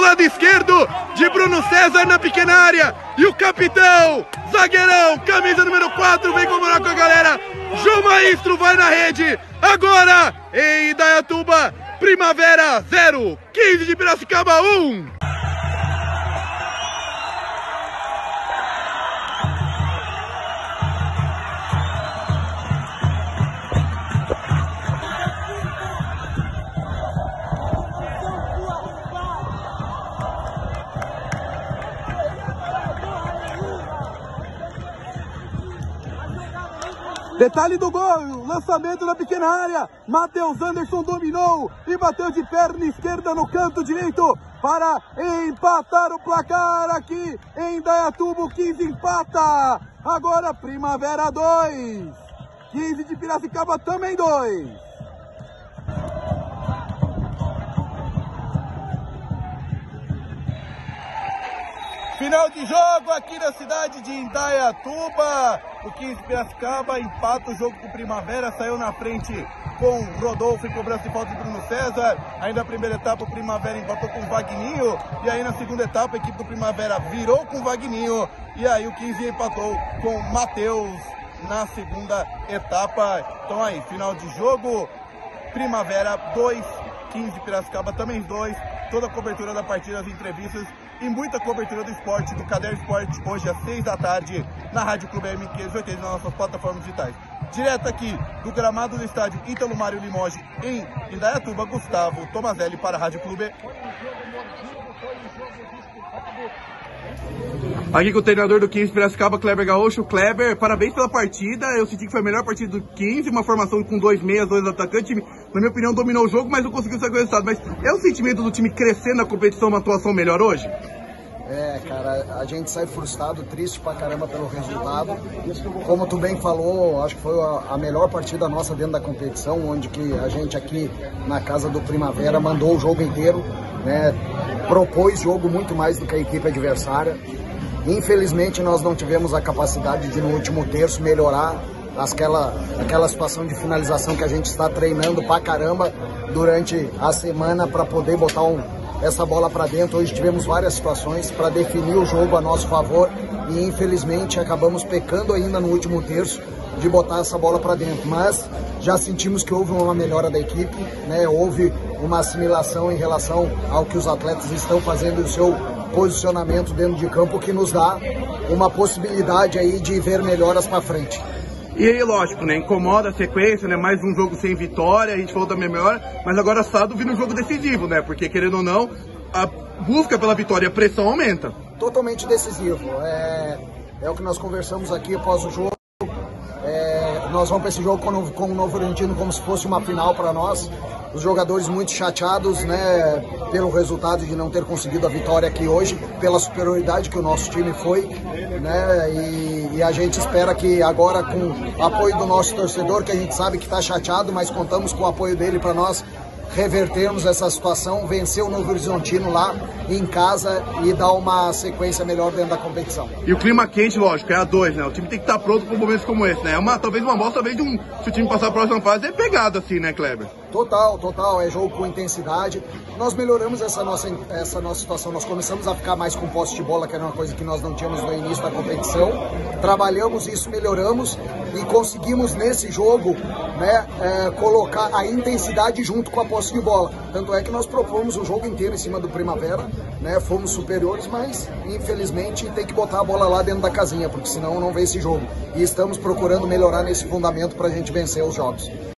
lado esquerdo de Bruno César na pequena área. E o capitão, zagueirão, camisa número 4, vem comemorar com a galera. João Maestro vai na rede. Agora, em Indaiatuba, Primavera 0, 15 de Piracicaba 1. Detalhe do gol, lançamento na pequena área, Matheus Anderson dominou e bateu de perna esquerda no canto direito para empatar o placar aqui em Indaiatuba. 15 empata, agora Primavera 2, 15 de Piracicaba também 2. Final de jogo aqui na cidade de Indaiatuba. O 15 Piracicaba empata o jogo com o Primavera, saiu na frente com Rodolfo em cobrança de falta de Bruno César. Aí na primeira etapa o Primavera empatou com o Vagninho. E aí na segunda etapa a equipe do Primavera virou com o Vagninho. E aí o 15 empatou com o Matheus na segunda etapa. Então aí, final de jogo, Primavera 2, 15 Piracicaba também 2. Toda a cobertura da partida, as entrevistas e muita cobertura do esporte, do Caderno Esporte, hoje às 6 da tarde, na Rádio Clube M580, nas nossas plataformas digitais. Direto aqui do gramado do estádio Ítalo Mário Limoges, em Indaiatuba, Gustavo Tomazelli para a Rádio Clube. Aqui com o treinador do 15 Piracicaba, Kleber Gaúcho. Kleber, parabéns pela partida. Eu senti que foi a melhor partida do 15, uma formação com 2 meias, 2 atacantes. O time, na minha opinião, dominou o jogo, mas não conseguiu sair com o resultado. Mas é o sentimento do time crescer na competição, uma atuação melhor hoje? É, cara, a gente sai frustrado, triste pra caramba pelo resultado. Como tu bem falou, acho que foi a melhor partida nossa dentro da competição, onde que a gente aqui na casa do Primavera mandou o jogo inteiro, né? Propôs jogo muito mais do que a equipe adversária. Infelizmente nós não tivemos a capacidade de no último terço melhorar aquela situação de finalização que a gente está treinando pra caramba durante a semana para poder botar essa bola para dentro. Hoje tivemos várias situações para definir o jogo a nosso favor e infelizmente acabamos pecando ainda no último terço de botar essa bola para dentro, mas já sentimos que houve uma melhora da equipe, né? Houve uma assimilação em relação ao que os atletas estão fazendo e o seu posicionamento dentro de campo, que nos dá uma possibilidade aí de ver melhoras para frente. E aí, lógico, né? Incomoda a sequência, né? Mais um jogo sem vitória, a gente falou da melhor, mas agora sábado vira um jogo decisivo, né? Porque, querendo ou não, a busca pela vitória e a pressão aumenta. Totalmente decisivo. É o que nós conversamos aqui após o jogo. Nós vamos para esse jogo com o Novo Horizontino como se fosse uma final para nós. Os jogadores muito chateados, né, pelo resultado de não ter conseguido a vitória aqui hoje, pela superioridade que o nosso time foi, né, e a gente espera que agora, com o apoio do nosso torcedor, que a gente sabe que está chateado, mas contamos com o apoio dele para nós revertermos essa situação, vencer o Novo Horizontino lá em casa e dar uma sequência melhor dentro da competição. E o clima quente, lógico, é a 2, né? O time tem que estar pronto para momentos como esse, né? Talvez uma amostra, talvez se o time passar a próxima fase, é pegado assim, né, Kleber? Total, é jogo com intensidade. Nós melhoramos essa nossa situação, nós começamos a ficar mais com posse de bola, que era uma coisa que nós não tínhamos no início da competição. Trabalhamos isso, melhoramos e conseguimos nesse jogo, né, colocar a intensidade junto com a posse de bola. Tanto é que nós propomos o jogo inteiro em cima do Primavera, né, fomos superiores, mas infelizmente tem que botar a bola lá dentro da casinha, porque senão não vê esse jogo. E estamos procurando melhorar nesse fundamento para a gente vencer os jogos.